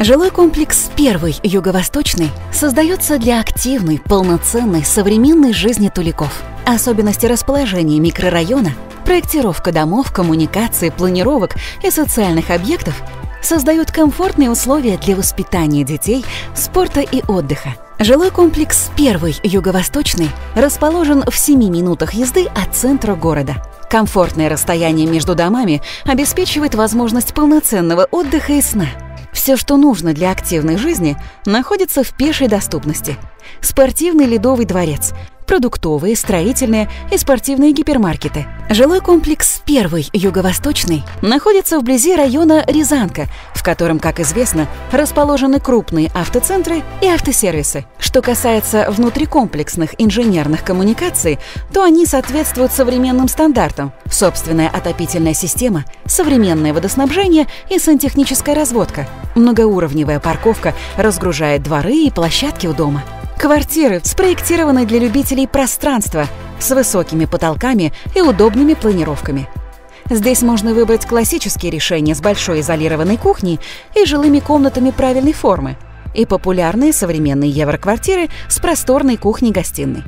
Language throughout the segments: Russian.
Жилой комплекс «Первый Юго-Восточный» создается для активной, полноценной, современной жизни туликов. Особенности расположения микрорайона, проектировка домов, коммуникаций, планировок и социальных объектов создают комфортные условия для воспитания детей, спорта и отдыха. Жилой комплекс «Первый Юго-Восточный» расположен в 7 минутах езды от центра города. Комфортное расстояние между домами обеспечивает возможность полноценного отдыха и сна. Все, что нужно для активной жизни, находится в пешей доступности. Спортивный ледовый дворец, продуктовые, строительные и спортивные гипермаркеты. Жилой комплекс «Первый Юго-Восточный» находится вблизи района Рязанка, в котором, как известно, расположены крупные автоцентры и автосервисы. Что касается внутрикомплексных инженерных коммуникаций, то они соответствуют современным стандартам: собственная отопительная система, современное водоснабжение и сантехническая разводка. Многоуровневая парковка разгружает дворы и площадки у дома. Квартиры спроектированы для любителей пространства с высокими потолками и удобными планировками. Здесь можно выбрать классические решения с большой изолированной кухней и жилыми комнатами правильной формы, и популярные современные евроквартиры с просторной кухней-гостиной.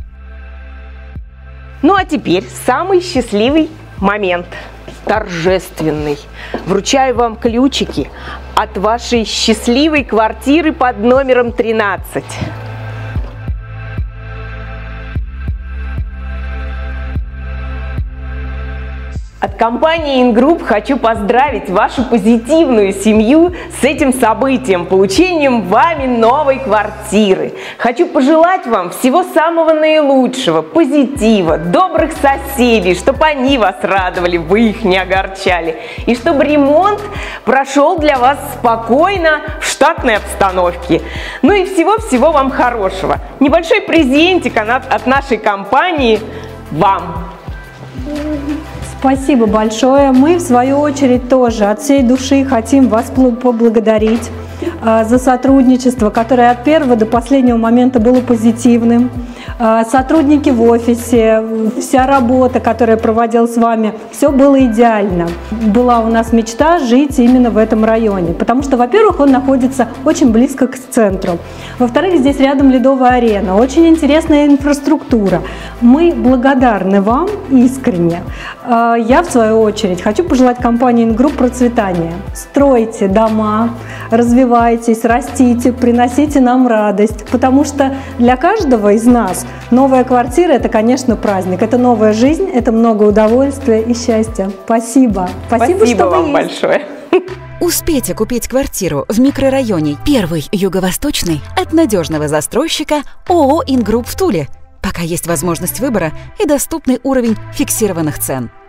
Ну а теперь самый счастливый момент. Торжественный. Вручаю вам ключики от вашей счастливой квартиры под номером 13. От компании Ingroup хочу поздравить вашу позитивную семью с этим событием, получением вами новой квартиры. Хочу пожелать вам всего самого наилучшего, позитива, добрых соседей, чтобы они вас радовали, вы их не огорчали. И чтобы ремонт прошел для вас спокойно, в штатной обстановке. Ну и всего-всего вам хорошего. Небольшой презентик от нашей компании вам. Спасибо большое. Мы, в свою очередь, тоже от всей души хотим вас поблагодарить за сотрудничество, которое от первого до последнего момента было позитивным. Сотрудники в офисе, вся работа, которая проводила с вами, все было идеально. Была у нас мечта жить именно в этом районе, потому что, во-первых, он находится очень близко к центру. Во-вторых, здесь рядом ледовая арена, очень интересная инфраструктура. Мы благодарны вам искренне. Я, в свою очередь, хочу пожелать компании Ingroup процветания. Стройте дома, развивайтесь, растите, приносите нам радость, потому что для каждого из нас новая квартира – это, конечно, праздник, это новая жизнь, это много удовольствия и счастья. Спасибо. Спасибо, что вам вы есть. Большое. Успейте купить квартиру в микрорайоне «Первый Юго-Восточный» от надежного застройщика ООО «Ingroup» в Туле, пока есть возможность выбора и доступный уровень фиксированных цен.